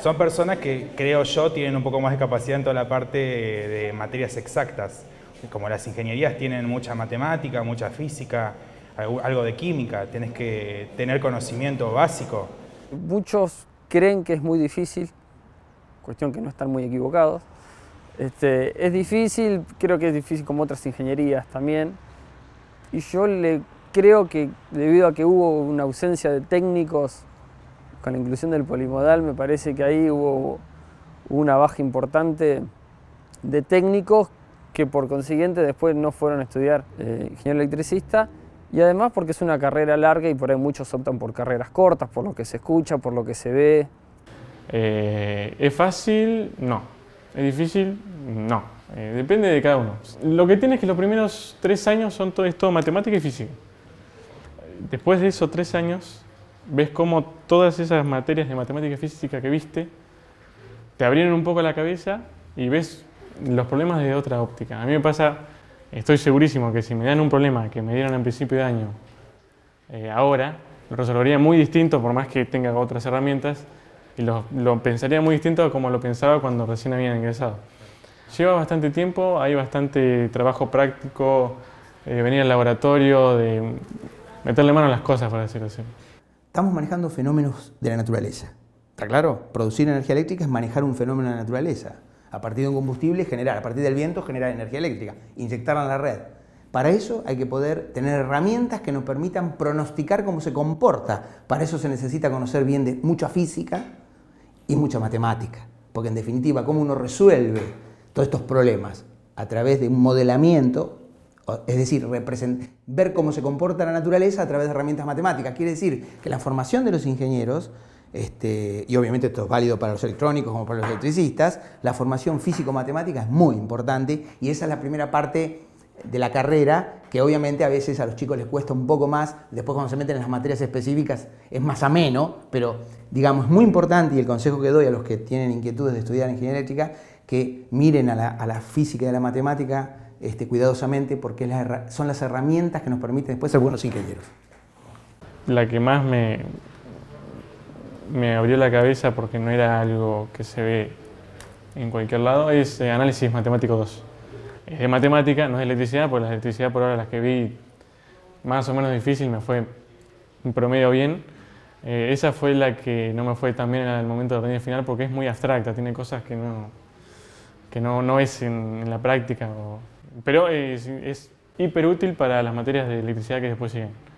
Son personas que, creo yo, tienen un poco más de capacidad en toda la parte de materias exactas. Como las ingenierías tienen mucha matemática, mucha física, algo de química, tenés que tener conocimiento básico. Muchos creen que es muy difícil, cuestión que no están muy equivocados. Es difícil, creo que es difícil como otras ingenierías también. Y yo creo que debido a que hubo una ausencia de técnicos con la inclusión del polimodal, me parece que ahí hubo una baja importante de técnicos que por consiguiente después no fueron a estudiar ingeniero electricista, y además porque es una carrera larga y por ahí muchos optan por carreras cortas, por lo que se escucha, por lo que se ve. ¿Es fácil? No. ¿Es difícil? No. Depende de cada uno. Lo que tiene es que los primeros 3 años es todo matemática y física. Después de esos 3 años, ves cómo todas esas materias de matemática y física que viste te abrieron un poco la cabeza y ves los problemas de otra óptica. A mí me pasa, estoy segurísimo que si me dan un problema que me dieron en principio de año, ahora, lo resolvería muy distinto por más que tenga otras herramientas y lo pensaría muy distinto a como lo pensaba cuando recién había ingresado. Lleva bastante tiempo, hay bastante trabajo práctico, venir al laboratorio, de meterle mano a las cosas, por decirlo así. Estamos manejando fenómenos de la naturaleza. ¿Está claro? Producir energía eléctrica es manejar un fenómeno de la naturaleza. A partir de un combustible generar, a partir del viento generar energía eléctrica, inyectarla en la red. Para eso hay que poder tener herramientas que nos permitan pronosticar cómo se comporta. Para eso se necesita conocer bien de mucha física y mucha matemática. Porque en definitiva, cómo uno resuelve todos estos problemas a través de un modelamiento, es decir, ver cómo se comporta la naturaleza a través de herramientas matemáticas. Quiere decir que la formación de los ingenieros, y obviamente esto es válido para los electrónicos como para los electricistas, la formación físico-matemática es muy importante y esa es la primera parte de la carrera que obviamente a veces a los chicos les cuesta un poco más, después cuando se meten en las materias específicas es más ameno, pero digamos es muy importante y el consejo que doy a los que tienen inquietudes de estudiar ingeniería eléctrica, que miren a la física y a la matemática cuidadosamente porque son las herramientas que nos permiten después ser buenos ingenieros. La que más me abrió la cabeza porque no era algo que se ve en cualquier lado es análisis matemático 2. Es de matemática, no es de electricidad, porque la electricidad por ahora las que vi más o menos difícil me fue un promedio bien. Esa fue la que no me fue tan bien en el momento de rendir final porque es muy abstracta, tiene cosas que no es en la práctica, pero es hiper útil para las materias de electricidad que después siguen.